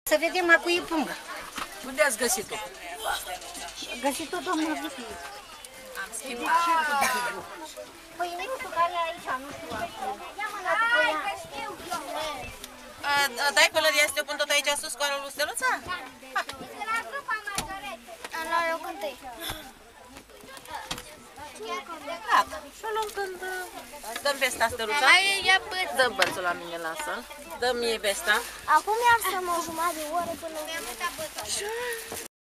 Să vedem a cui e punga. Unde ați găsit-o? Găsit-o doamna Vicky. Am schimbat. Păi nu care e aici, nu știu acum. Ia-mă la după ea. Dai pălăria să te pun tot aici sus cu alul lui Steluța? La locul întâi. Gata. Și o luăm când dăm vesta, Steluța. Ia pât. Dă bărțul la mine, lasă-l. Dă mie vesta. Acum i-ar să mă o jumătate de oră până...